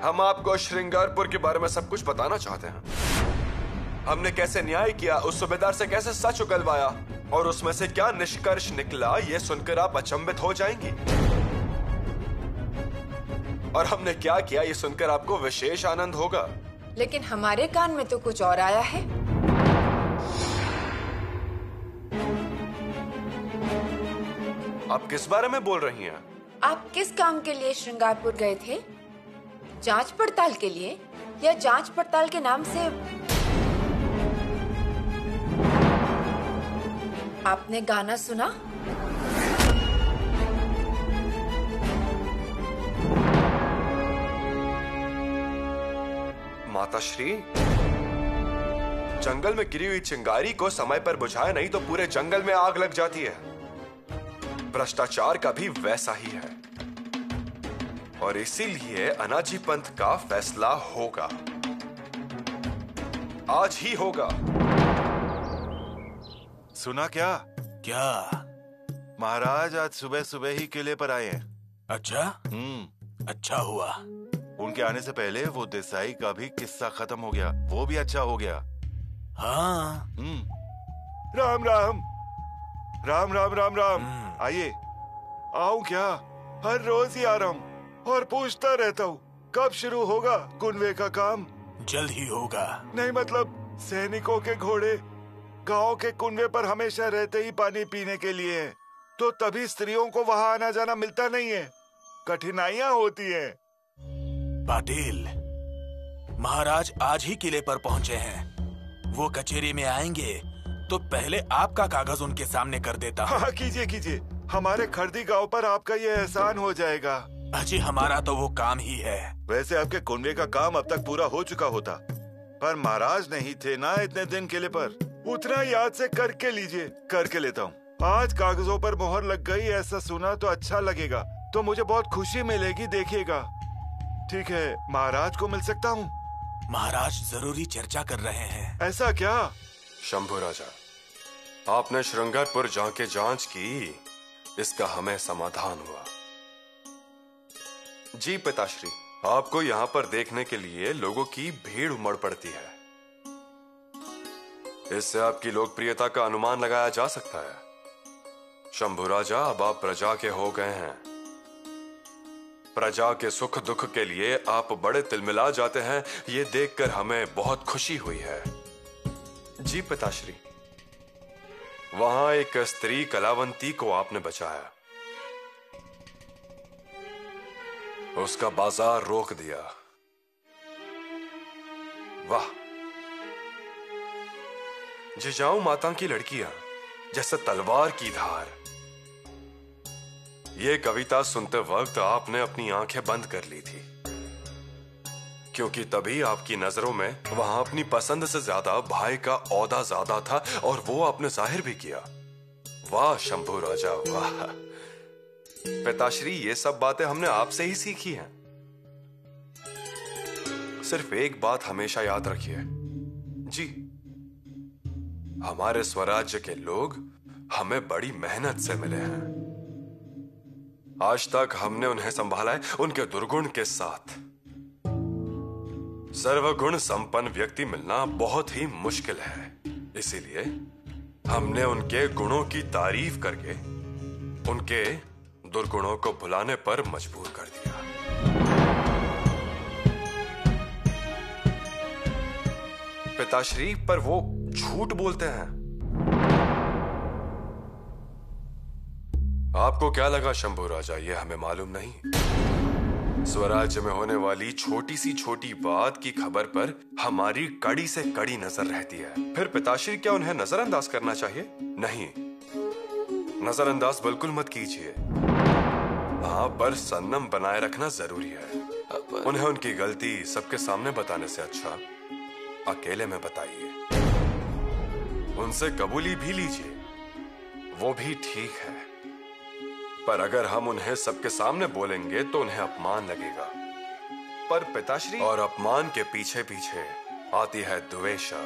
हम आपको श्रृंगारपुर के बारे में सब कुछ बताना चाहते हैं। हमने कैसे न्याय किया, उस सूबेदार से कैसे सच उगलवाया और उसमें से क्या निष्कर्ष निकला, ये सुनकर आप अचंभित हो जाएंगी। और हमने क्या किया, ये सुनकर आपको विशेष आनंद होगा। लेकिन हमारे कान में तो कुछ और आया है। आप किस बारे में बोल रही हैं? आप किस काम के लिए श्रृंगारपुर गए थे? जांच पड़ताल के लिए या जांच पड़ताल के नाम से? आपने गाना सुना? माताश्री, जंगल में गिरी हुई चिंगारी को समय पर बुझाया नहीं तो पूरे जंगल में आग लग जाती है। भ्रष्टाचार का भी वैसा ही है और इसीलिए अनाजी पंथ का फैसला होगा, आज ही होगा। सुना क्या? क्या? महाराज आज सुबह सुबह ही किले पर आए हैं। अच्छा? अच्छा हुआ। उनके आने से पहले वो देसाई का भी किस्सा खत्म हो गया, वो भी अच्छा हो गया। हाँ। राम राम राम राम राम राम। आइए। आऊं क्या? हर रोज ही आ रहा हूँ और पूछता रहता हूँ कब शुरू होगा कुनवे का काम। जल्द ही होगा। नहीं मतलब सैनिकों के घोड़े गांव के कुनवे पर हमेशा रहते ही पानी पीने के लिए हैं, तो तभी स्त्रियों को वहां आना जाना मिलता नहीं है, कठिनाइयां होती हैं। पाटिल, महाराज आज ही किले पर पहुंचे हैं। वो कचहरी में आएंगे तो पहले आपका कागज उनके सामने कर देता हूँ। हाँ कीजिए कीजिए, हमारे खर्दी गांव पर आपका ये एहसान हो जाएगा। अजी हमारा तो वो काम ही है। वैसे आपके कुनवे का काम अब तक पूरा हो चुका होता, पर महाराज नहीं थे ना इतने दिन किले पर। उतना याद से करके लीजिए। करके लेता हूँ। आज कागजों पर मोहर लग गई, ऐसा सुना तो अच्छा लगेगा, तो मुझे बहुत खुशी मिलेगी, देखिएगा। ठीक है, महाराज को मिल सकता हूँ? महाराज जरूरी चर्चा कर रहे हैं। ऐसा क्या? शंभू राजा, आपने श्रृंगारपुर जाके जांच की, इसका हमें समाधान हुआ। जी पिताश्री, आपको यहाँ पर देखने के लिए लोगों की भीड़ उमड़ पड़ती है। इससे आपकी लोकप्रियता का अनुमान लगाया जा सकता है। शंभू राजा, अब आप प्रजा के हो गए हैं। प्रजा के सुख दुख के लिए आप बड़े तिलमिला जाते हैं, ये देखकर हमें बहुत खुशी हुई है। जी पिताश्री, वहां एक स्त्री कलावंती को आपने बचाया, उसका बाजार रोक दिया। वाह! जिजाऊ माता की लड़कियां जैसे तलवार की धार। ये कविता सुनते वक्त आपने अपनी आंखें बंद कर ली थी, क्योंकि तभी आपकी नजरों में वहां अपनी पसंद से ज्यादा भाई का औदा ज्यादा था और वो आपने जाहिर भी किया। वाह शंभू राजा वाह! पिताश्री, ये सब बातें हमने आपसे ही सीखी हैं। सिर्फ एक बात हमेशा याद रखिए जी, हमारे स्वराज्य के लोग हमें बड़ी मेहनत से मिले हैं। आज तक हमने उन्हें संभाला है उनके दुर्गुण के साथ। सर्वगुण संपन्न व्यक्ति मिलना बहुत ही मुश्किल है, इसीलिए हमने उनके गुणों की तारीफ करके उनके दुर्गुणों को भुलाने पर मजबूर कर दिया। पिताश्री, पर वो झूठ बोलते हैं। आपको क्या लगा शंभू राजा, ये हमें मालूम नहीं? स्वराज्य में होने वाली छोटी सी छोटी बात की खबर पर हमारी कड़ी से कड़ी नजर रहती है। फिर पिताश्री, क्या उन्हें नजरअंदाज करना चाहिए? नहीं, नजरअंदाज बिल्कुल मत कीजिए। वहां पर संयम बनाए रखना जरूरी है। उन्हें उनकी गलती सबके सामने बताने से अच्छा अकेले में बताइए। उनसे कबूली भी लीजिए, वो भी ठीक है, पर अगर हम उन्हें सबके सामने बोलेंगे तो उन्हें अपमान लगेगा। पर पिताश्री, और अपमान के पीछे पीछे आती है द्वेषा,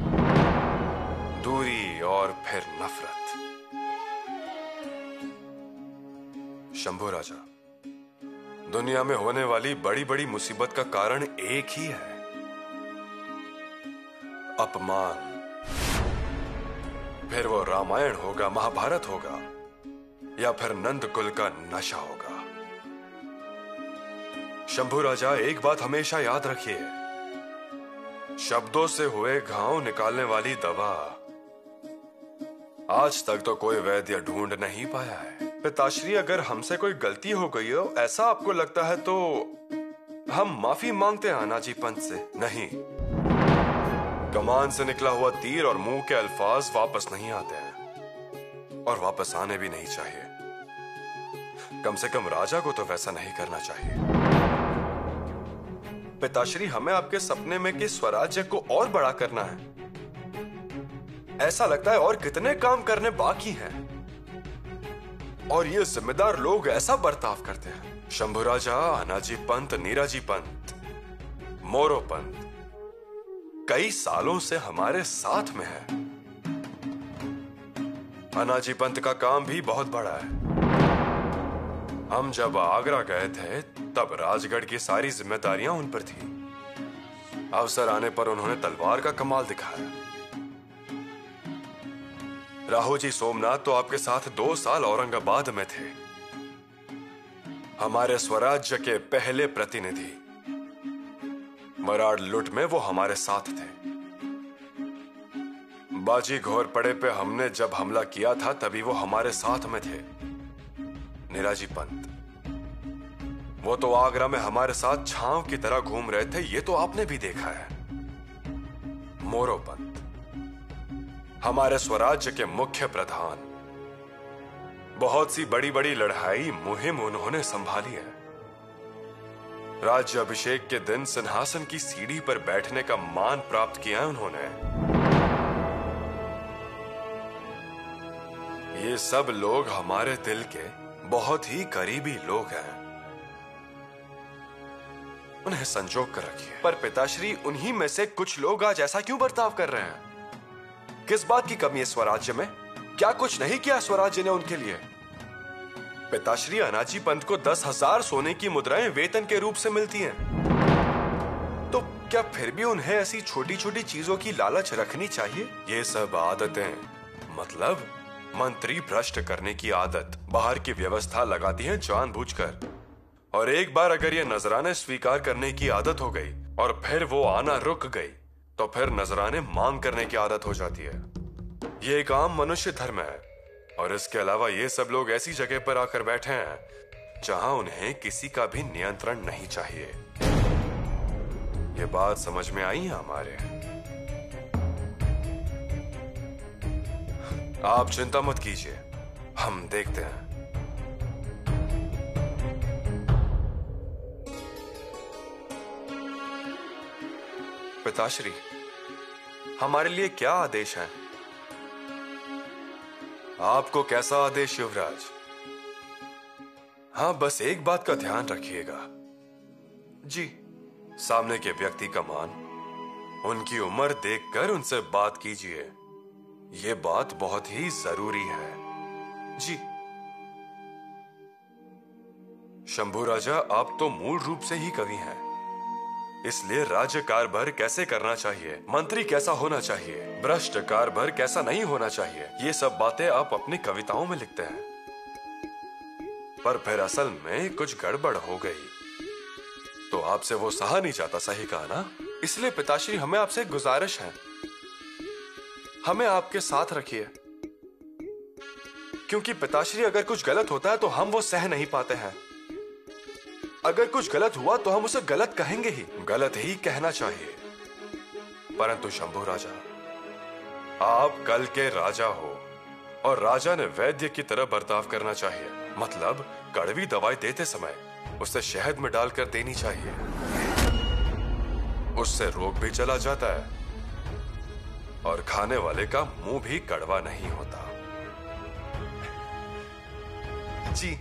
दूरी और फिर नफरत। शंभू राजा, दुनिया में होने वाली बड़ी बड़ी मुसीबत का कारण एक ही है, अपमान। फिर वो रामायण होगा, महाभारत होगा, या फिर नंद कुल का नशा होगा। शंभू राजा, एक बात हमेशा याद रखिए, शब्दों से हुए घाव निकालने वाली दवा आज तक तो कोई वैद्य ढूंढ नहीं पाया है। पिताश्री, अगर हमसे कोई गलती हो गई हो, ऐसा आपको लगता है, तो हम माफी मांगते हैं अनाजी पंत से। नहीं, कमान से निकला हुआ तीर और मुंह के अल्फाज वापस नहीं आते हैं, और वापस आने भी नहीं चाहिए। कम से कम राजा को तो वैसा नहीं करना चाहिए। पिताश्री, हमें आपके सपने में कि स्वराज्य को और बड़ा करना है। ऐसा लगता है और कितने काम करने बाकी हैं, और ये जिम्मेदार लोग ऐसा बर्ताव करते हैं। शंभू राजा, अनाजी पंत, नीराजी पंत, मोरो पंत कई सालों से हमारे साथ में है। अनाजी पंत का काम भी बहुत बड़ा है। हम जब आगरा गए थे तब राजगढ़ की सारी जिम्मेदारियां उन पर थी। अवसर आने पर उन्होंने तलवार का कमाल दिखाया। राहु जी सोमनाथ तो आपके साथ 2 साल औरंगाबाद में थे, हमारे स्वराज्य के पहले प्रतिनिधि। मराड़ लुट में वो हमारे साथ थे। बाजी घोर पड़े पे हमने जब हमला किया था तभी वो हमारे साथ में थे। निराजी पंत, वो तो आगरा में हमारे साथ छांव की तरह घूम रहे थे, ये तो आपने भी देखा है। मोरो पंत, हमारे स्वराज्य के मुख्य प्रधान, बहुत सी बड़ी बड़ी लड़ाई मुहिम उन्होंने संभाली है। राज्य अभिषेक के दिन सिंहासन की सीढ़ी पर बैठने का मान प्राप्त किया है उन्होंने। ये सब लोग हमारे दिल के बहुत ही करीबी लोग हैं, उन्हें संजोग कर रखिए। पर पिताश्री, उन्हीं में से कुछ लोग आज ऐसा क्यों बर्ताव कर रहे हैं? किस बात की कमी है स्वराज्य में? क्या कुछ नहीं किया स्वराज्य ने उनके लिए? पिताश्री, अनाजी पंत को 10,000 सोने की मुद्राएं वेतन के रूप से मिलती हैं। तो क्या फिर भी उन्हें ऐसी छोटी छोटी चीजों की लालच रखनी चाहिए? ये सब आदतें, मतलब मंत्री भ्रष्ट करने की आदत, बाहर की व्यवस्था लगाती हैं जानबूझकर। और एक बार अगर ये नजराने स्वीकार करने की आदत हो गई और फिर वो आना रुक गई, तो फिर नजराने मांग करने की आदत हो जाती है। ये एक आम मनुष्य धर्म है। और इसके अलावा ये सब लोग ऐसी जगह पर आकर बैठे हैं जहां उन्हें किसी का भी नियंत्रण नहीं चाहिए। ये बात समझ में आई है हमारे? आप चिंता मत कीजिए, हम देखते हैं। पिताश्री, हमारे लिए क्या आदेश है? आपको कैसा आदेश युवराज? हाँ, बस एक बात का ध्यान रखिएगा। जी, सामने के व्यक्ति का मान, उनकी उम्र देखकर उनसे बात कीजिए। ये बात बहुत ही जरूरी है। जी। शंभू राजा, आप तो मूल रूप से ही कवि हैं, इसलिए राज्य कारभार कैसे करना चाहिए, मंत्री कैसा होना चाहिए, भ्रष्ट कारभार कैसा नहीं होना चाहिए, ये सब बातें आप अपनी कविताओं में लिखते हैं। पर फिर असल में कुछ गड़बड़ हो गई तो आपसे वो सहा नहीं जाता, सही कहा ना? इसलिए पिताश्री, हमें आपसे गुजारिश है, हमें आपके साथ रखिए। क्योंकि पिताश्री, अगर कुछ गलत होता है तो हम वो सह नहीं पाते हैं। अगर कुछ गलत हुआ तो हम उसे गलत कहेंगे ही, गलत ही कहना चाहिए। परंतु शंभू राजा, आप कल के राजा हो और राजा ने वैद्य की तरह बर्ताव करना चाहिए। मतलब कड़वी दवाई देते समय उसे शहद में डालकर देनी चाहिए, उससे रोग भी चला जाता है और खाने वाले का मुंह भी कड़वा नहीं होता। जी।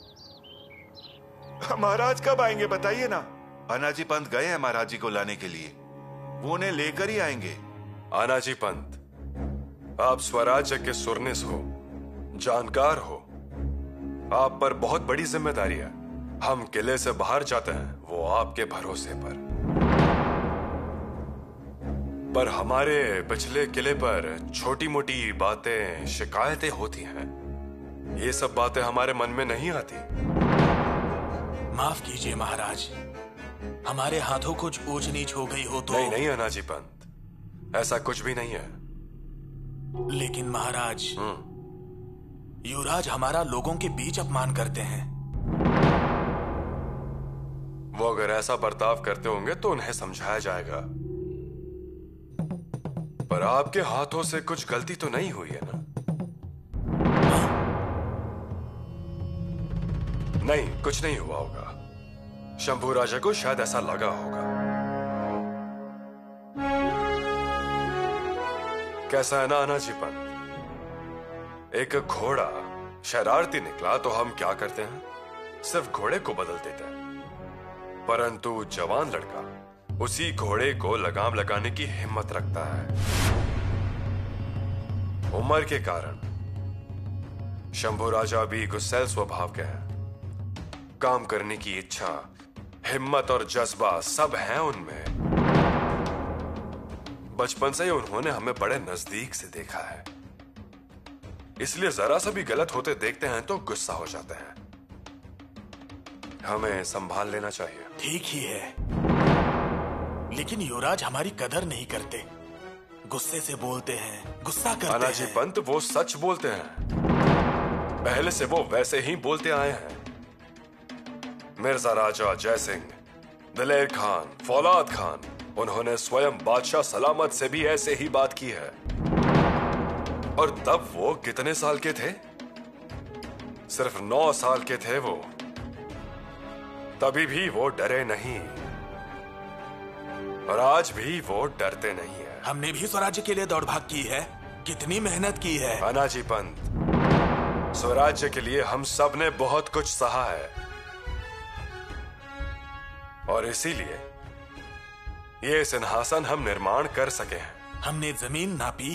महाराज कब आएंगे बताइए ना? अनाजी पंत गए हैं महाराज जी को लाने के लिए, वो उन्हें लेकर ही आएंगे। अनाजी पंत, आप स्वराज्य के सुरनिस हो, जानकार हो, आप पर बहुत बड़ी जिम्मेदारी है। हम किले से बाहर जाते हैं वो आपके भरोसे पर हमारे पिछले किले पर छोटी मोटी बातें, शिकायतें होती हैं। ये सब बातें हमारे मन में नहीं आती। माफ कीजिए महाराज, हमारे हाथों कुछ ऊंच नीच हो गई हो तो। नहीं नहीं अनाजी पंत, ऐसा कुछ भी नहीं है। लेकिन महाराज, युवराज हमारा लोगों के बीच अपमान करते हैं। वो अगर ऐसा बर्ताव करते होंगे तो उन्हें समझाया जाएगा, पर आपके हाथों से कुछ गलती तो नहीं हुई है ना? नहीं, कुछ नहीं हुआ होगा। शंभू राजा को शायद ऐसा लगा होगा। कैसा है ना अनाजी पंत, एक घोड़ा शरारती निकला तो हम क्या करते हैं, सिर्फ घोड़े को बदल देते हैं। परंतु जवान लड़का उसी घोड़े को लगाम लगाने की हिम्मत रखता है। उम्र के कारण शंभू राजा भी गुस्सैल स्वभाव के हैं। काम करने की इच्छा, हिम्मत और जज्बा सब है उनमें। बचपन से ही उन्होंने हमें बड़े नजदीक से देखा है, इसलिए जरा सा भी गलत होते देखते हैं तो गुस्सा हो जाते हैं। हमें संभाल लेना चाहिए। ठीक ही है, लेकिन युवराज हमारी कदर नहीं करते। गुस्से से बोलते हैं, गुस्सा करते अनाजी हैं। पंत वो सच बोलते हैं, पहले से वो वैसे ही बोलते आए हैं। मिर्जा राजा जयसिंह, दिलेर खान, फौलाद खान, उन्होंने स्वयं बादशाह सलामत से भी ऐसे ही बात की है। और तब वो कितने साल के थे? सिर्फ 9 साल के थे वो। तभी भी वो डरे नहीं, और आज भी वो डरते नहीं है। हमने भी स्वराज्य के लिए दौड़ भाग की है, कितनी मेहनत की है। अनाजी पंत, स्वराज्य के लिए हम सब ने बहुत कुछ सहा है, और इसीलिए ये सिंहासन हम निर्माण कर सके हैं। हमने जमीन नापी।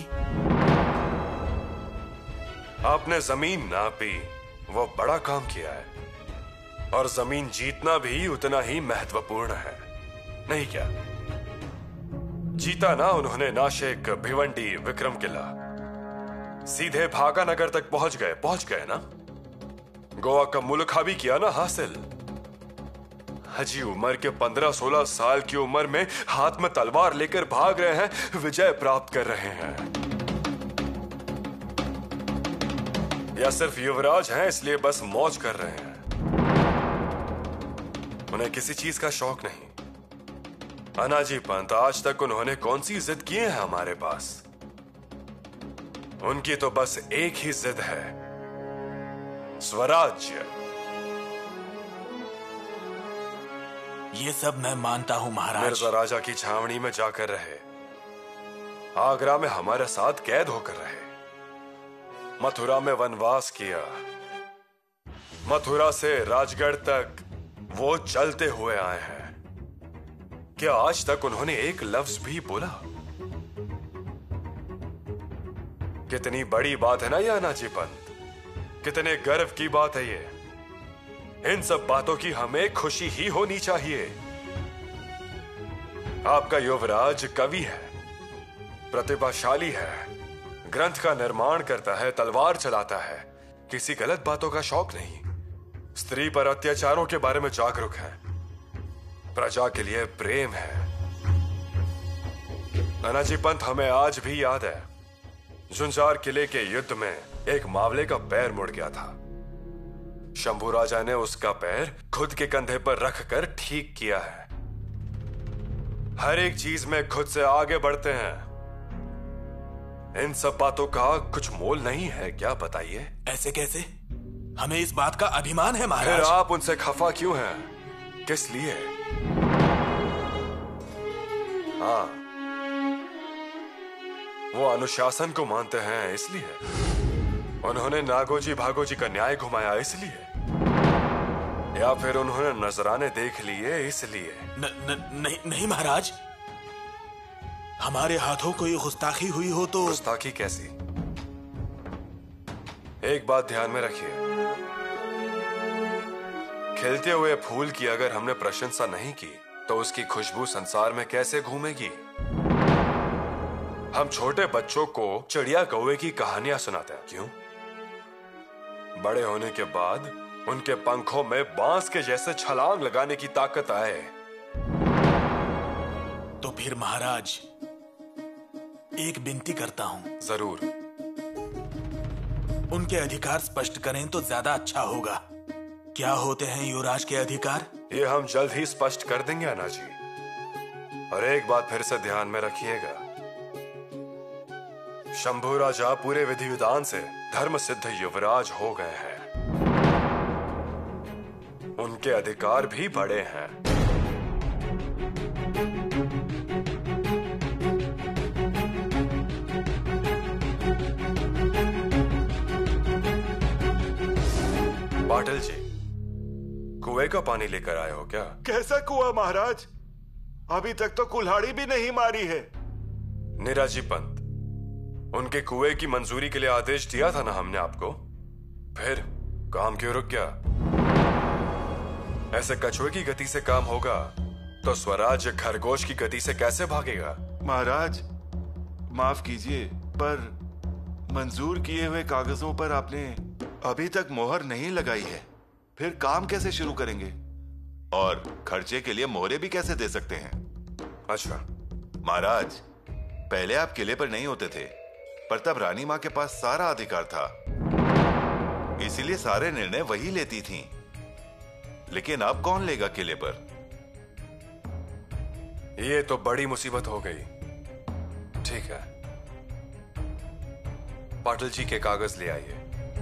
आपने जमीन नापी, वो बड़ा काम किया है, और जमीन जीतना भी उतना ही महत्वपूर्ण है, नहीं क्या? जीता ना उन्होंने नाशिक, भिवंडी, विक्रम किला, सीधे भागानगर तक पहुंच गए ना। गोवा का मुल्का भी किया ना हासिल। हजी उम्र के 15-16 साल की उम्र में हाथ में तलवार लेकर भाग रहे हैं, विजय प्राप्त कर रहे हैं। या सिर्फ युवराज हैं इसलिए बस मौज कर रहे हैं, उन्हें किसी चीज का शौक नहीं। अनाजी पंत, आज तक उन्होंने कौन सी जिद की है हमारे पास? उनकी तो बस एक ही जिद है, स्वराज्य। ये सब मैं मानता हूं महाराज। मिर्जा राजा की छावनी में जाकर रहे, आगरा में हमारे साथ कैद होकर रहे, मथुरा में वनवास किया, मथुरा से राजगढ़ तक वो चलते हुए आए हैं। क्या आज तक उन्होंने एक लफ्ज भी बोला? कितनी बड़ी बात है ना ये अनाजी पंत, कितने गर्व की बात है ये। इन सब बातों की हमें खुशी ही होनी चाहिए। आपका युवराज कवि है, प्रतिभाशाली है, ग्रंथ का निर्माण करता है, तलवार चलाता है, किसी गलत बातों का शौक नहीं, स्त्री पर अत्याचारों के बारे में जागरूक है, प्रजा के लिए प्रेम है। अनाजी पंत, हमें आज भी याद है, झुंझार किले के युद्ध में एक मावले का पैर मुड़ गया था। शंभू राजा ने उसका पैर खुद के कंधे पर रखकर ठीक किया है। हर एक चीज में खुद से आगे बढ़ते हैं। इन सब बातों का कुछ मोल नहीं है क्या, बताइए? ऐसे कैसे? हमें इस बात का अभिमान है महाराज। फिर आप उनसे खफा क्यों हैं? किस लिए? हाँ, वो अनुशासन को मानते हैं इसलिए। उन्होंने नागोजी भागोजी का न्याय घुमाया इसलिए, या फिर उन्होंने नजराने देख लिए इसलिए? नहीं महाराज, हमारे हाथों कोई गुस्ताखी हुई हो तो। गुस्ताखी कैसी? एक बात ध्यान में रखिए, खिलते हुए फूल की अगर हमने प्रशंसा नहीं की तो उसकी खुशबू संसार में कैसे घूमेगी? हम छोटे बच्चों को चिड़िया कौवे की कहानियां सुनाते हैं, क्यों? बड़े होने के बाद उनके पंखों में बांस के जैसे छलांग लगाने की ताकत आए। तो फिर महाराज, एक विनती करता हूं। जरूर। उनके अधिकार स्पष्ट करें तो ज्यादा अच्छा होगा। क्या होते हैं युवराज के अधिकार? ये हम जल्द ही स्पष्ट कर देंगे अन्ना जी। और एक बात फिर से ध्यान में रखिएगा, शंभू राजा पूरे विधि विधान से धर्म सिद्ध युवराज हो गए हैं। उनके अधिकार भी बड़े हैं। पाटिल जी, कुएं का पानी लेकर आए हो क्या? कैसा कुआं महाराज? अभी तक तो कुल्हाड़ी भी नहीं मारी है। निराजी पंत, उनके कुएं की मंजूरी के लिए आदेश दिया था ना हमने आपको, फिर काम क्यों रुक गया? ऐसे कछुए की गति से काम होगा तो स्वराज खरगोश की गति से कैसे भागेगा? महाराज माफ कीजिए, पर मंजूर किए हुए कागजों पर आपने अभी तक मोहर नहीं लगाई है। फिर काम कैसे शुरू करेंगे? और खर्चे के लिए मोहरे भी कैसे दे सकते हैं? अच्छा महाराज, पहले आप किले पर नहीं होते थे, पर तब रानी मां के पास सारा अधिकार था, इसीलिए सारे निर्णय वही लेती थीं। लेकिन अब कौन लेगा किले पर? ये तो बड़ी मुसीबत हो गई। ठीक है, पाटिल जी के कागज ले आइए।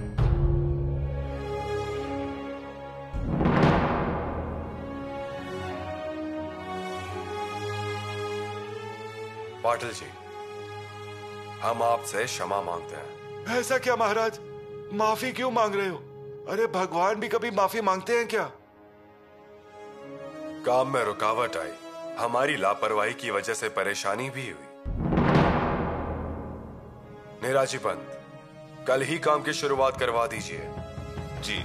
पाटिल जी, हम आपसे क्षमा मांगते हैं। ऐसा क्या महाराज? माफी क्यों मांग रहे हो? अरे भगवान भी कभी माफी मांगते हैं क्या? काम में रुकावट आई, हमारी लापरवाही की वजह से परेशानी भी हुई। निराजी पंत, कल ही काम की शुरुआत करवा दीजिए। जी।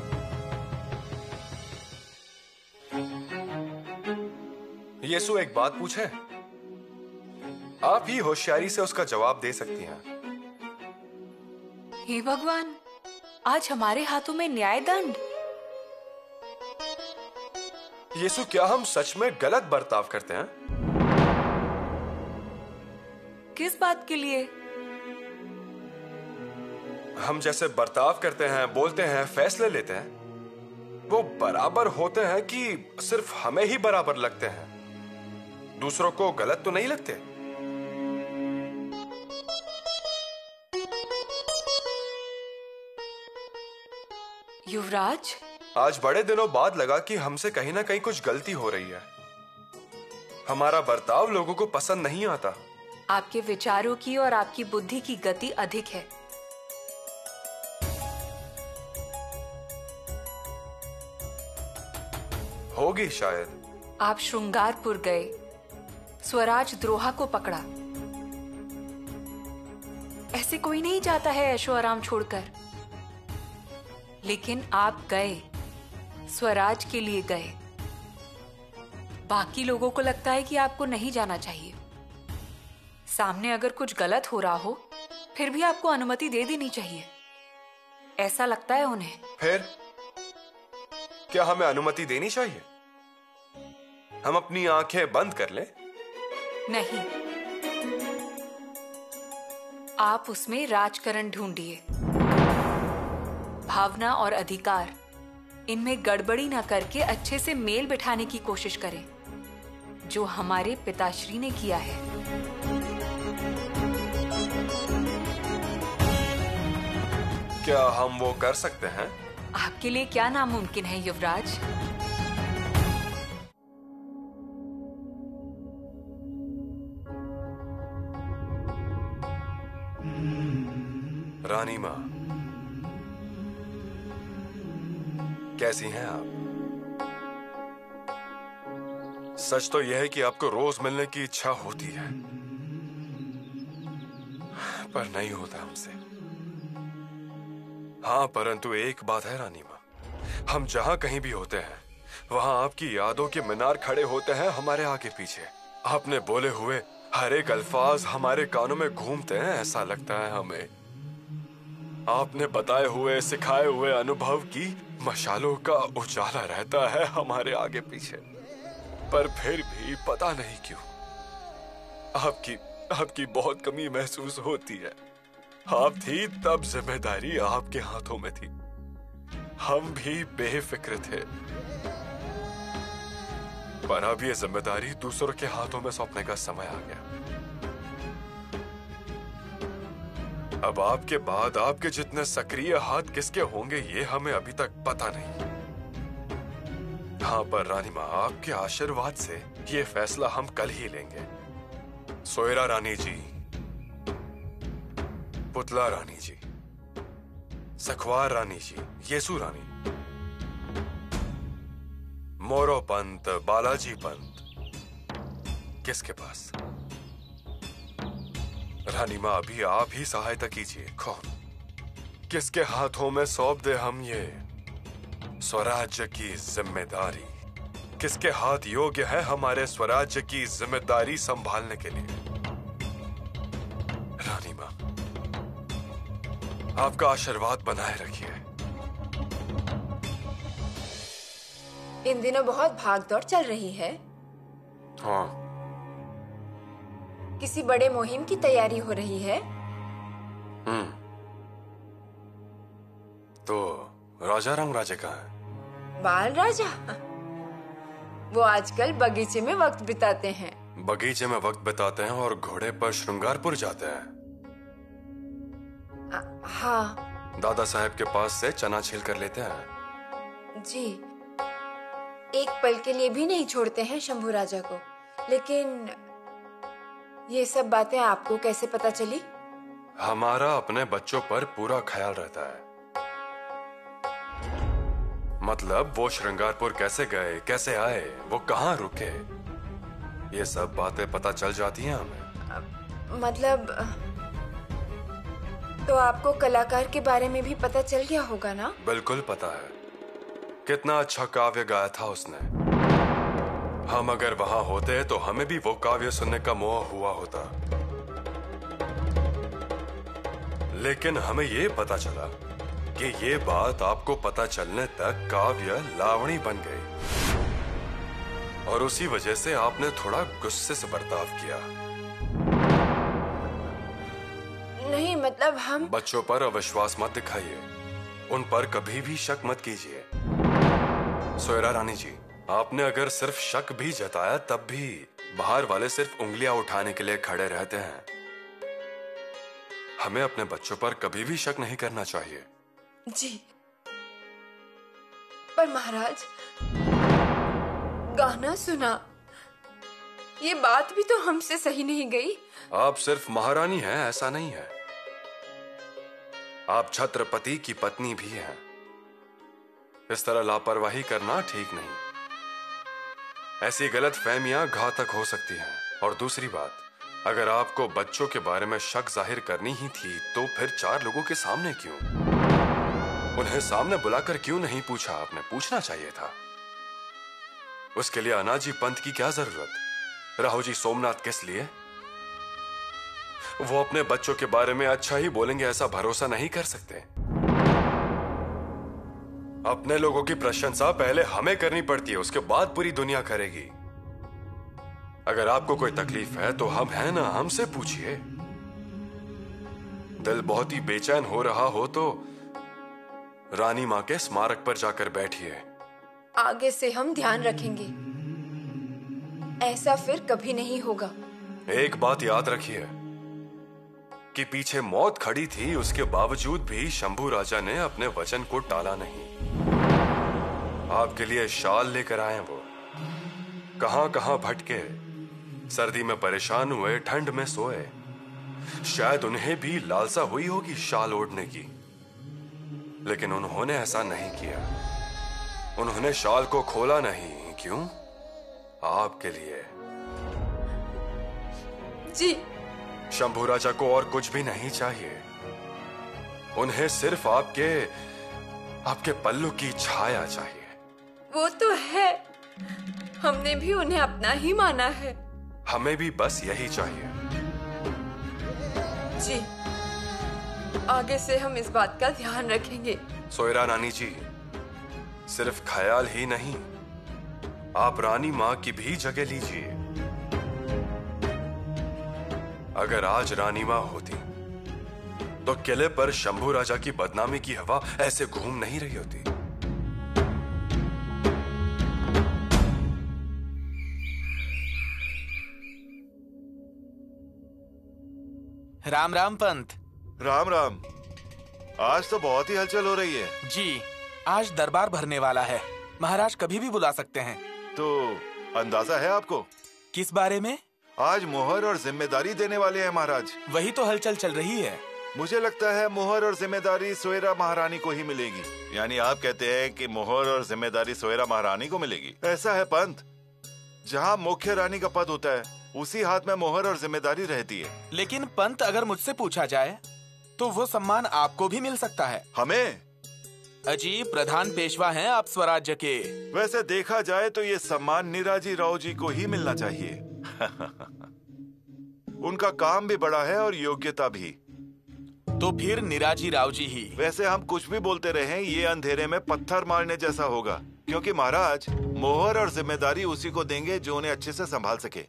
यीशु, एक बात पूछे? आप ही होशियारी से उसका जवाब दे सकती हैं। हे भगवान, आज हमारे हाथों में न्याय दंड। यीशु, क्या हम सच में गलत बर्ताव करते हैं? किस बात के लिए? हम जैसे बर्ताव करते हैं, बोलते हैं, फैसले लेते हैं, वो बराबर होते हैं कि सिर्फ हमें ही बराबर लगते हैं? दूसरों को गलत तो नहीं लगते? युवराज, आज बड़े दिनों बाद लगा कि हमसे कहीं ना कहीं कुछ गलती हो रही है। हमारा बर्ताव लोगों को पसंद नहीं आता। आपके विचारों की और आपकी बुद्धि की गति अधिक है। होगी शायद। आप श्रृंगारपुर गए, स्वराज द्रोहा को पकड़ा। ऐसे कोई नहीं जाता है ऐशो आराम छोड़कर, लेकिन आप गए, स्वराज के लिए गए। बाकी लोगों को लगता है कि आपको नहीं जाना चाहिए। सामने अगर कुछ गलत हो रहा हो, फिर भी आपको अनुमति दे देनी चाहिए, ऐसा लगता है उन्हें। फिर क्या हमें अनुमति देनी चाहिए? हम अपनी आंखें बंद कर लें? नहीं, आप उसमें राजकरण ढूंढिए। भावना और अधिकार, इनमें गड़बड़ी ना करके अच्छे से मेल बिठाने की कोशिश करें, जो हमारे पिताश्री ने किया है। क्या हम वो कर सकते हैं? आपके लिए क्या नामुमकिन है युवराज? रानी मां, कैसी हैं आप? सच तो यह है कि आपको रोज मिलने की इच्छा होती है, पर नहीं होता हमसे। हाँ, परंतु एक बात है रानी मां, हम जहाँ कहीं भी होते हैं वहाँ आपकी यादों के मीनार खड़े होते हैं हमारे आगे पीछे। आपने बोले हुए हर एक अल्फाज हमारे कानों में घूमते हैं, ऐसा लगता है हमें। आपने बताए हुए सिखाए हुए अनुभव की मशालों का उजाला रहता है हमारे आगे पीछे, पर फिर भी पता नहीं क्यों आपकी बहुत कमी महसूस होती है। आप थी तब जिम्मेदारी आपके हाथों में थी, हम भी बेफिक्र थे, पर अब ये जिम्मेदारी दूसरों के हाथों में सौंपने का समय आ गया। अब आपके बाद आपके जितने सक्रिय हाथ किसके होंगे ये हमें अभी तक पता नहीं। हाँ, पर रानी माँ, आपके आशीर्वाद से ये फैसला हम कल ही लेंगे। सोयरा रानी जी, पुतला रानी जी, सखवार रानी जी, येसु रानी, मोरो पंत, बालाजी पंत, किसके पास? रानी माँ, अभी आप ही सहायता कीजिए। कौन, किसके हाथों में सौंप दे हम ये स्वराज्य की जिम्मेदारी? किसके हाथ योग्य है हमारे स्वराज्य की जिम्मेदारी संभालने के लिए? रानी माँ, आपका आशीर्वाद बनाए रखिए। इन दिनों बहुत भागदौड़ चल रही है। हाँ। किसी बड़े मुहिम की तैयारी हो रही है? तो राजा रंगराजे कहाँ है? बाल राजा? वो आजकल बगीचे में वक्त बिताते हैं। बगीचे में वक्त बिताते हैं और घोड़े पर श्रृंगारपुर जाते हैं। हाँ दादा साहब के पास से चना छील कर लेते हैं। जी, एक पल के लिए भी नहीं छोड़ते हैं शंभू राजा को। लेकिन ये सब बातें आपको कैसे पता चली? हमारा अपने बच्चों पर पूरा ख्याल रहता है। मतलब वो श्रृंगारपुर कैसे गए, कैसे आए, वो कहाँ रुके, ये सब बातें पता चल जाती हैं हमें। मतलब तो आपको कलाकार के बारे में भी पता चल गया होगा ना? बिल्कुल पता है। कितना अच्छा काव्य गाया था उसने। हम अगर वहां होते तो हमें भी वो काव्य सुनने का मोह हुआ होता। लेकिन हमें ये पता चला कि ये बात आपको पता चलने तक काव्य लावणी बन गई, और उसी वजह से आपने थोड़ा गुस्से से बर्ताव किया। नहीं, मतलब हम बच्चों पर अविश्वास मत दिखाइए, उन पर कभी भी शक मत कीजिए। सोयरा रानी जी, आपने अगर सिर्फ शक भी जताया तब भी बाहर वाले सिर्फ उंगलियां उठाने के लिए खड़े रहते हैं। हमें अपने बच्चों पर कभी भी शक नहीं करना चाहिए। जी, पर महाराज, गाना सुना, ये बात भी तो हमसे सही नहीं गई। आप सिर्फ महारानी हैं ऐसा नहीं है, आप छत्रपति की पत्नी भी हैं। इस तरह लापरवाही करना ठीक नहीं। ऐसी गलत फहमियां घातक हो सकती हैं। और दूसरी बात, अगर आपको बच्चों के बारे में शक जाहिर करनी ही थी तो फिर 4 लोगों के सामने क्यों? उन्हें सामने बुलाकर क्यों नहीं पूछा? आपने पूछना चाहिए था। उसके लिए अनाजी पंत की क्या जरूरत? राहु जी सोमनाथ किस लिए? वो अपने बच्चों के बारे में अच्छा ही बोलेंगे ऐसा भरोसा नहीं कर सकते। अपने लोगों की प्रशंसा पहले हमें करनी पड़ती है, उसके बाद पूरी दुनिया करेगी। अगर आपको कोई तकलीफ है तो हम हैं ना, हमसे पूछिए। दिल बहुत ही बेचैन हो रहा हो तो रानी मां के स्मारक पर जाकर बैठिए। आगे से हम ध्यान रखेंगे, ऐसा फिर कभी नहीं होगा। एक बात याद रखिए कि पीछे मौत खड़ी थी, उसके बावजूद भी शंभू राजा ने अपने वचन को टाला नहीं। आपके लिए शाल लेकर आए वो। कहां कहां भटके, सर्दी में परेशान हुए, ठंड में सोए। शायद उन्हें भी लालसा हुई होगी शाल ओढ़ने की, लेकिन उन्होंने ऐसा नहीं किया। उन्होंने शाल को खोला नहीं। क्यों? आपके लिए। जी, शंभू राजा को और कुछ भी नहीं चाहिए। उन्हें सिर्फ आपके आपके पल्लू की छाया चाहिए। वो तो है, हमने भी उन्हें अपना ही माना है। हमें भी बस यही चाहिए। जी, आगे से हम इस बात का ध्यान रखेंगे। सोयरा नानी जी, सिर्फ ख्याल ही नहीं, आप रानी माँ की भी जगह लीजिए। अगर आज रानी माँ होती तो किले पर शंभू राजा की बदनामी की हवा ऐसे घूम नहीं रही होती। राम राम पंत। राम राम। आज तो बहुत ही हलचल हो रही है। जी, आज दरबार भरने वाला है। महाराज कभी भी बुला सकते हैं। तो अंदाजा है आपको किस बारे में? आज मोहर और जिम्मेदारी देने वाले हैं महाराज। वही तो हलचल चल रही है। मुझे लगता है मोहर और जिम्मेदारी सोयरा महारानी को ही मिलेगी। यानी आप कहते हैं कि मोहर और जिम्मेदारी सोयरा महारानी को मिलेगी। ऐसा है पंत, जहाँ मुख्य रानी का पद होता है उसी हाथ में मोहर और जिम्मेदारी रहती है। लेकिन पंत, अगर मुझसे पूछा जाए तो वो सम्मान आपको भी मिल सकता है। हमें? अजी, प्रधान पेशवा हैं आप स्वराज्य के। वैसे देखा जाए तो ये सम्मान निराजी राव जी को ही मिलना चाहिए। उनका काम भी बड़ा है और योग्यता भी। तो फिर निराजी राव जी ही। वैसे हम कुछ भी बोलते रहे, ये अंधेरे में पत्थर मारने जैसा होगा, क्योंकि महाराज मोहर और जिम्मेदारी उसी को देंगे जो उन्हें अच्छे से संभाल सके।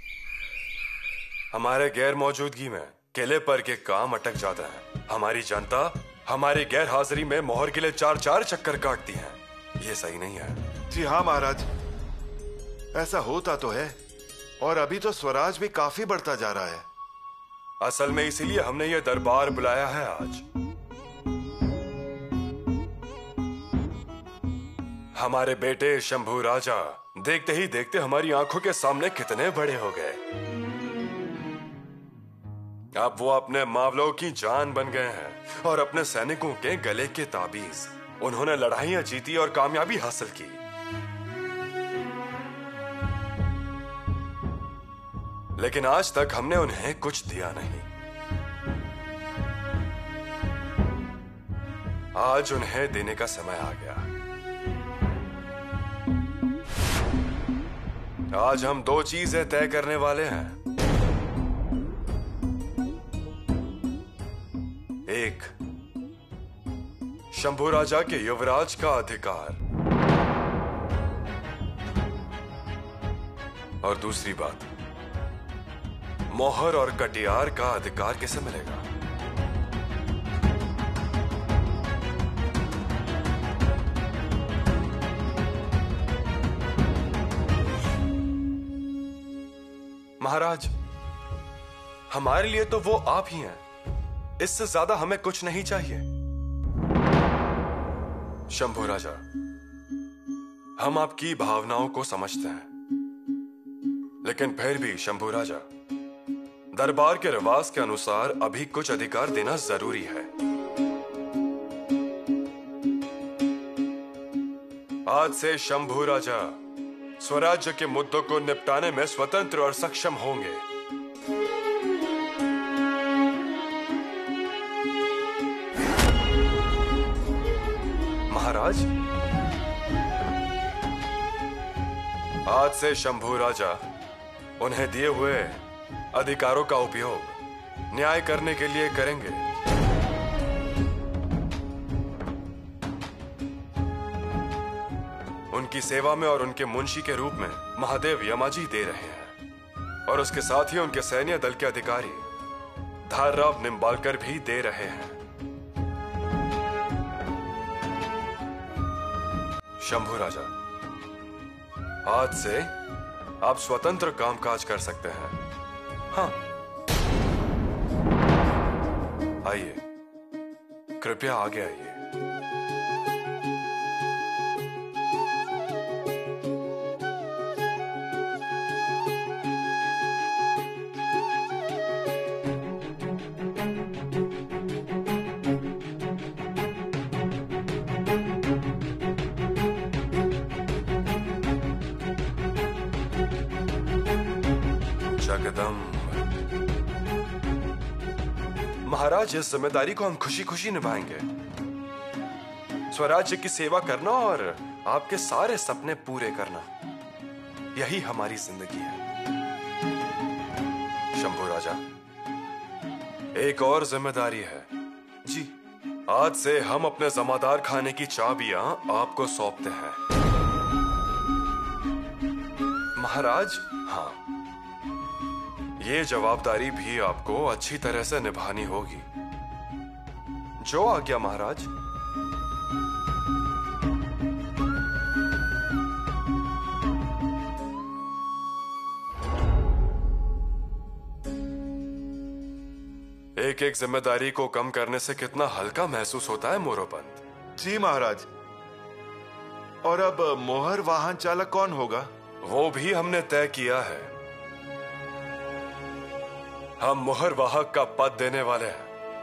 हमारे गैर मौजूदगी में किले पर के काम अटक जाता है। हमारी जनता हमारी गैर हाजिरी में मोहर के लिए 4-4 चक्कर काटती है। ये सही नहीं है। जी हाँ महाराज, ऐसा होता तो है, और अभी तो स्वराज भी काफी बढ़ता जा रहा है। असल में इसीलिए हमने ये दरबार बुलाया है आज। हमारे बेटे शंभू राजा देखते ही देखते हमारी आंखों के सामने कितने बड़े हो गए। अब वो अपने मावलों की जान बन गए हैं और अपने सैनिकों के गले के ताबीज। उन्होंने लड़ाइयां जीती और कामयाबी हासिल की। लेकिन आज तक हमने उन्हें कुछ दिया नहीं। आज उन्हें देने का समय आ गया। आज हम 2 चीजें तय करने वाले हैं। एक, शंभू राजा के युवराज का अधिकार, और दूसरी बात, मोहर और कटियार का अधिकार किसे मिलेगा। महाराज, हमारे लिए तो वो आप ही हैं। इससे ज्यादा हमें कुछ नहीं चाहिए। शंभू राजा, हम आपकी भावनाओं को समझते हैं, लेकिन फिर भी शंभू राजा, दरबार के रिवाज के अनुसार अभी कुछ अधिकार देना जरूरी है। आज से शंभू राजा स्वराज्य के मुद्दों को निपटाने में स्वतंत्र और सक्षम होंगे। महाराज, आज से शंभू राजा उन्हें दिए हुए अधिकारों का उपयोग न्याय करने के लिए करेंगे। उनकी सेवा में और उनके मुंशी के रूप में महादेव यमाजी दे रहे हैं, और उसके साथ ही उनके सैन्य दल के अधिकारी धारराव निम्बालकर भी दे रहे हैं। शंभू राजा, आज से आप स्वतंत्र कामकाज कर सकते हैं। हाँ, आइए, कृपया आगे आइए। जगदम्ब, महाराज, इस जिम्मेदारी को हम खुशी खुशी निभाएंगे। स्वराज्य की सेवा करना और आपके सारे सपने पूरे करना, यही हमारी जिंदगी है। शंभू राजा, एक और जिम्मेदारी है जी। आज से हम अपने जमादार खाने की चाबियां आपको सौंपते हैं। महाराज, हाँ, ये जवाबदारी भी आपको अच्छी तरह से निभानी होगी। जो आज्ञा महाराज। एक एक जिम्मेदारी को कम करने से कितना हल्का महसूस होता है मोरोपंत। जी महाराज। और अब मोहर वाहन चालक कौन होगा? वो भी हमने तय किया है। हम मोहर वाहक का पद देने वाले हैं।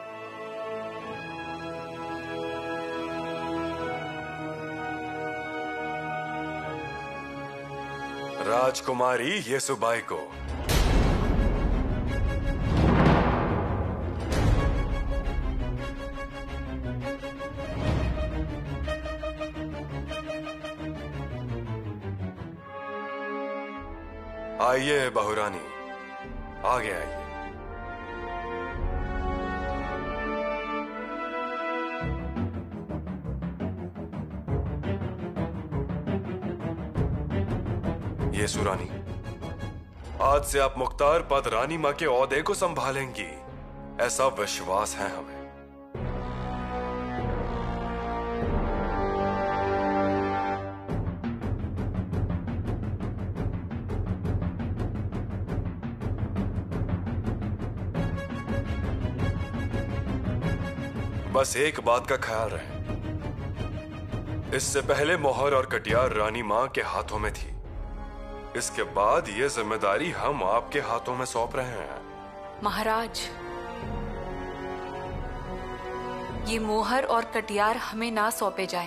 राजकुमारी येसुबाई को। आइए बहुरानी, आगे आइए। येसुरानी, आज से आप मुख्तार पद रानी मां के ओहदे को संभालेंगी, ऐसा विश्वास है हमें। बस एक बात का ख्याल रहे, इससे पहले मोहर और कटियार रानी मां के हाथों में थी, इसके बाद ये जिम्मेदारी हम आपके हाथों में सौंप रहे हैं। महाराज, ये मोहर और कटियार हमें ना सौंपे जाएं।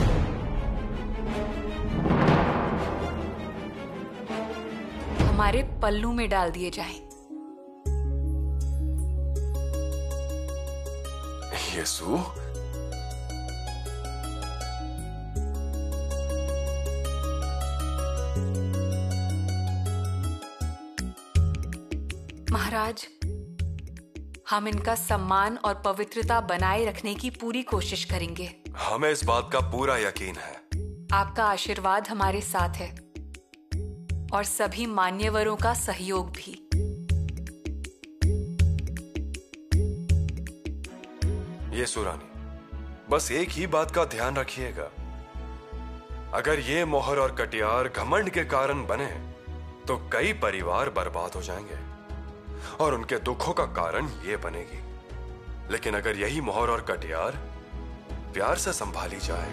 हमारे पल्लू में डाल दिए जाएं। येसु, महाराज, हम इनका सम्मान और पवित्रता बनाए रखने की पूरी कोशिश करेंगे। हमें इस बात का पूरा यकीन है। आपका आशीर्वाद हमारे साथ है और सभी मान्यवरों का सहयोग भी। येसुरानी, बस एक ही बात का ध्यान रखिएगा, अगर ये मोहर और कटियार घमंड के कारण बने तो कई परिवार बर्बाद हो जाएंगे और उनके दुखों का कारण ये बनेगी। लेकिन अगर यही मोहर और कटियार प्यार से संभाली जाए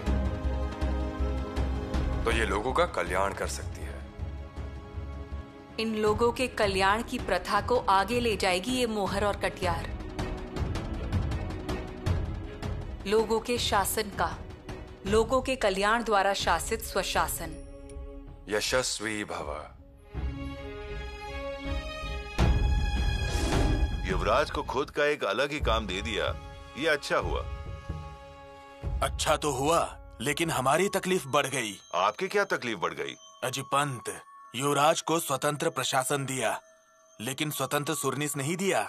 तो ये लोगों का कल्याण कर सकती है। इन लोगों के कल्याण की प्रथा को आगे ले जाएगी ये मोहर और कटियार। लोगों के शासन का, लोगों के कल्याण द्वारा शासित स्वशासन। यशस्वी भव। युवराज को खुद का एक अलग ही काम दे दिया, ये अच्छा हुआ। अच्छा तो हुआ, लेकिन हमारी तकलीफ बढ़ गई। आपकी क्या तकलीफ बढ़ गई? अजिपंत, युवराज को स्वतंत्र प्रशासन दिया, लेकिन स्वतंत्र सुरनीस नहीं दिया।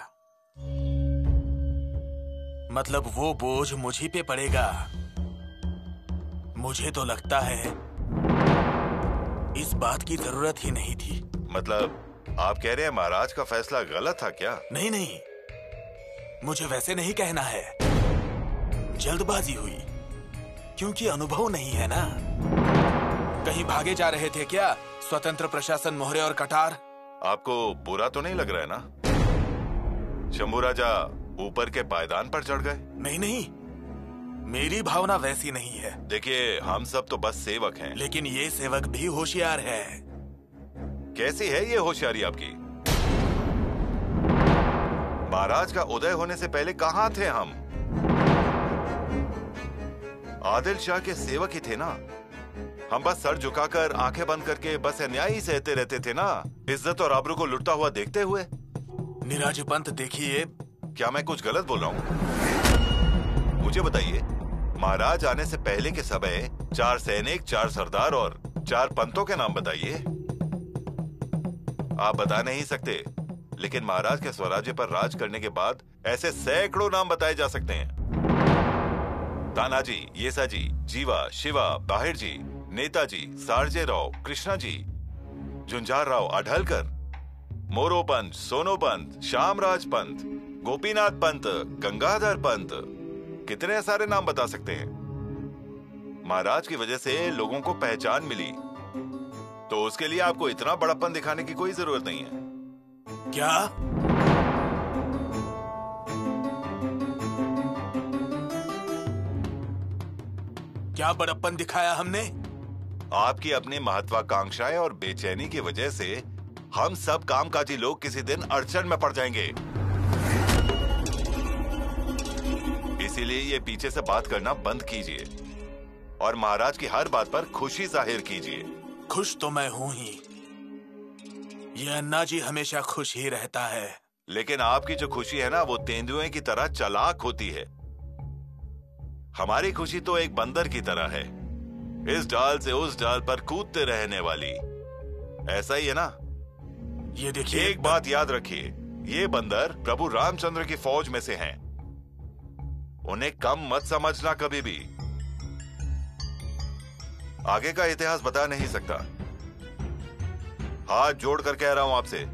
मतलब वो बोझ मुझी पे पड़ेगा। मुझे तो लगता है इस बात की जरूरत ही नहीं थी। मतलब आप कह रहे हैं महाराज का फैसला गलत था क्या? नहीं नहीं, मुझे वैसे नहीं कहना है। जल्दबाजी हुई क्योंकि अनुभव नहीं है ना। कहीं भागे जा रहे थे क्या स्वतंत्र प्रशासन मोहरे और कटार? आपको बुरा तो नहीं लग रहा है ना? शंभू राजा ऊपर के पायदान पर चढ़ गए? नहीं नहीं, मेरी भावना वैसी नहीं है। देखिए, हम सब तो बस सेवक हैं। लेकिन ये सेवक भी होशियार है। कैसी है ये होशियारी आपकी? महाराज का उदय होने से पहले कहाँ थे हम? आदिल शाह के सेवक ही थे ना। हम बस सर झुकाकर आंखें बंद करके बस अन्याय ही सहते रहते थे ना, इज्जत और आबरू को लुटता हुआ देखते हुए। निराज पंत, देखिए, क्या मैं कुछ गलत बोल रहा हूँ? मुझे बताइए, महाराज आने से पहले के समय 4 सैनिक, 4 सरदार और 4 पंतों के नाम बताइए। आप बता नहीं सकते, लेकिन महाराज के स्वराज्य पर राज करने के बाद ऐसे सैकड़ों नाम बताए जा सकते हैं। तानाजी, येसाजी, जीवा, शिवा, बाहिर जी, नेताजी, सारजे राव, कृष्णा जी, झुंझार राव, अढलकर, मोरो पंत, सोनो पंत, श्यामराज पंत, गोपीनाथ पंत, गंगाधर पंत, कितने सारे नाम बता सकते हैं। महाराज की वजह से लोगों को पहचान मिली, तो उसके लिए आपको इतना बड़प्पन दिखाने की कोई जरूरत नहीं है। क्या? क्या बड़प्पन दिखाया हमने? आपकी अपनी महत्वाकांक्षाएं और बेचैनी की वजह से हम सब कामकाजी लोग किसी दिन अड़चन में पड़ जाएंगे। इसीलिए ये पीछे से बात करना बंद कीजिए और महाराज की हर बात पर खुशी जाहिर कीजिए। खुश तो मैं हूं ही। ये अन्ना जी हमेशा खुश ही रहता है। लेकिन आपकी जो खुशी है ना, वो तेंदुए की तरह चालाक होती है। हमारी खुशी तो एक बंदर की तरह है, इस डाल से उस डाल पर कूदते रहने वाली। ऐसा ही है ना? ये देखिए, एक बात याद रखिए, ये बंदर प्रभु रामचंद्र की फौज में से हैं। उन्हें कम मत समझना कभी भी। आगे का इतिहास बता नहीं सकता। हाथ जोड़कर कह रहा हूं आपसे,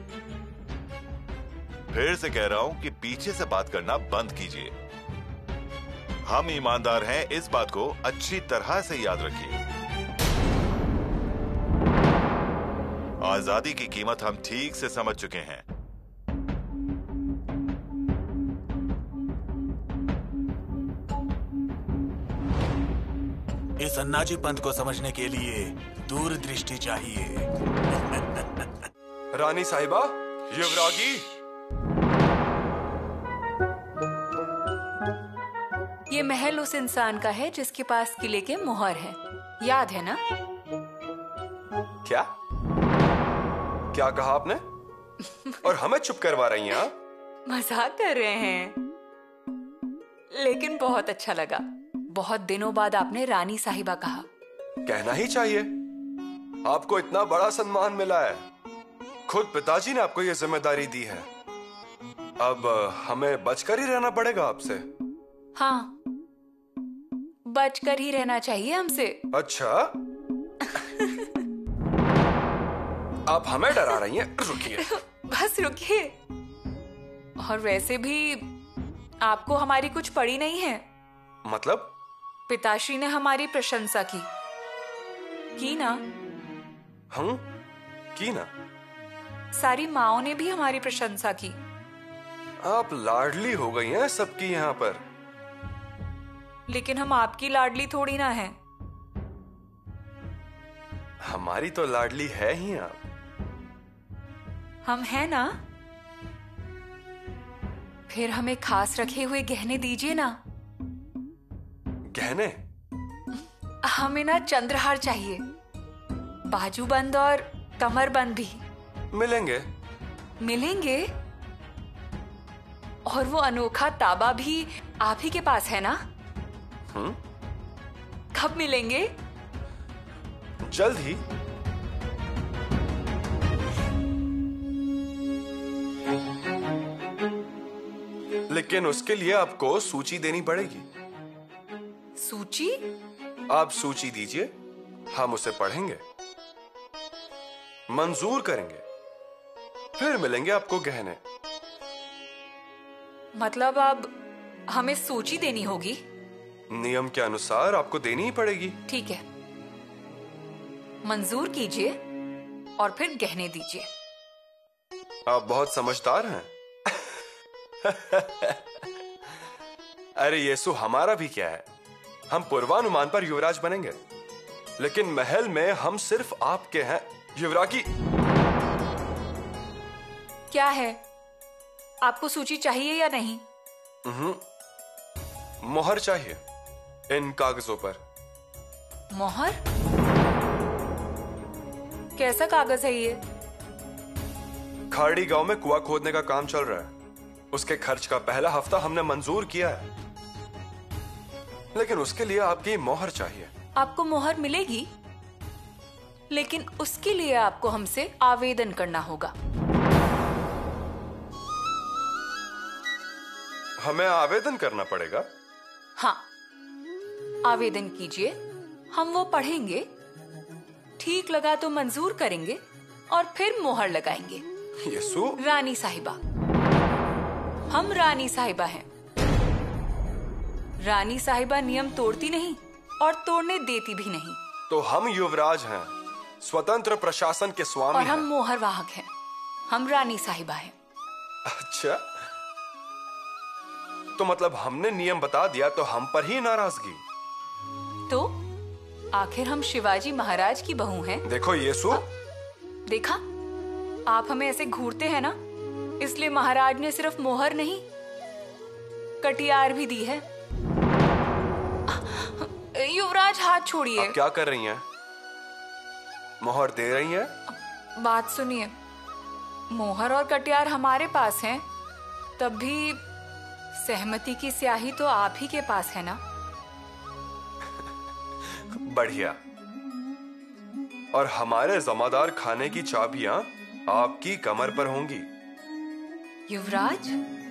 फिर से कह रहा हूं कि पीछे से बात करना बंद कीजिए। हम ईमानदार हैं, इस बात को अच्छी तरह से याद रखिए। आजादी की कीमत हम ठीक से समझ चुके हैं। इस अन्नाजी पंत को समझने के लिए दूरदृष्टि चाहिए। रानी साहिबा, युवरागी, ये महल उस इंसान का है जिसके पास किले के मोहर है, याद है ना? क्या क्या कहा आपने? और हमें चुप करवा रही हैं आप? मजाक कर रहे हैं, लेकिन बहुत अच्छा लगा। बहुत दिनों बाद आपने रानी साहिबा कहा। कहना ही चाहिए, आपको इतना बड़ा सम्मान मिला है। खुद पिताजी ने आपको ये जिम्मेदारी दी है। अब हमें बचकर ही रहना पड़ेगा आपसे। हाँ, बचकर ही रहना चाहिए हमसे। अच्छा, आप हमें डरा रही हैं? रुकिए। बस रुकिए। और वैसे भी आपको हमारी कुछ पड़ी नहीं है। मतलब? पिताश्री ने हमारी प्रशंसा की ना? हम की ना? सारी माओं ने भी हमारी प्रशंसा की। आप लाडली हो गई हैं सबकी यहाँ पर। लेकिन हम आपकी लाडली थोड़ी ना हैं। हमारी तो लाडली है ही आप। हम हैं ना? फिर हमें खास रखे हुए गहने दीजिए ना। गहने? हमें ना चंद्रहार चाहिए, बाजूबंद और कमरबंद भी। मिलेंगे। मिलेंगे? और वो अनोखा ताबा भी आप ही के पास है ना? कब मिलेंगे? जल्द ही। लेकिन उसके लिए आपको सूची देनी पड़ेगी। सूची? आप सूची दीजिए, हम उसे पढ़ेंगे, मंजूर करेंगे, फिर मिलेंगे आपको गहने। मतलब अब हमें सूची देनी होगी? नियम के अनुसार आपको देनी ही पड़ेगी। ठीक है, मंजूर कीजिए और फिर गहने दीजिए। आप बहुत समझदार हैं। अरे येसु, हमारा भी क्या है, हम पूर्वानुमान पर युवराज बनेंगे, लेकिन महल में हम सिर्फ आपके हैं। युवरागी। क्या है, आपको सूची चाहिए या नहीं? मोहर चाहिए इन कागजों पर। मोहर? कैसा कागज है ये? खाड़ी गांव में कुआं खोदने का काम चल रहा है, उसके खर्च का पहला हफ्ता हमने मंजूर किया है। लेकिन उसके लिए आपकी मोहर चाहिए। आपको मोहर मिलेगी, लेकिन उसके लिए आपको हमसे आवेदन करना होगा। हमें आवेदन करना पड़ेगा? हाँ, आवेदन कीजिए, हम वो पढ़ेंगे, ठीक लगा तो मंजूर करेंगे और फिर मोहर लगाएंगे। यसु, रानी साहिबा, हम रानी साहिबा हैं। रानी साहिबा नियम तोड़ती नहीं और तोड़ने देती भी नहीं। तो हम युवराज हैं, स्वतंत्र प्रशासन के स्वामी और हम हैं। मोहर वाहक हैं। हम रानी साहिबा हैं। अच्छा, तो मतलब हमने नियम बता दिया तो हम पर ही नाराजगी? तो आखिर हम शिवाजी महाराज की बहू हैं। देखो येसु, देखा, आप हमें ऐसे घूरते हैं ना, इसलिए महाराज ने सिर्फ मोहर नहीं, कटियार भी दी है। युवराज, हाथ छोड़िए। आप क्या कर रही हैं? मोहर दे रही हैं? बात सुनिए, मोहर और कटियार हमारे पास हैं, तब भी सहमति की स्याही तो आप ही के पास है ना। बढ़िया। और हमारे जमादार खाने की चाबियां आपकी कमर पर होंगी। युवराज,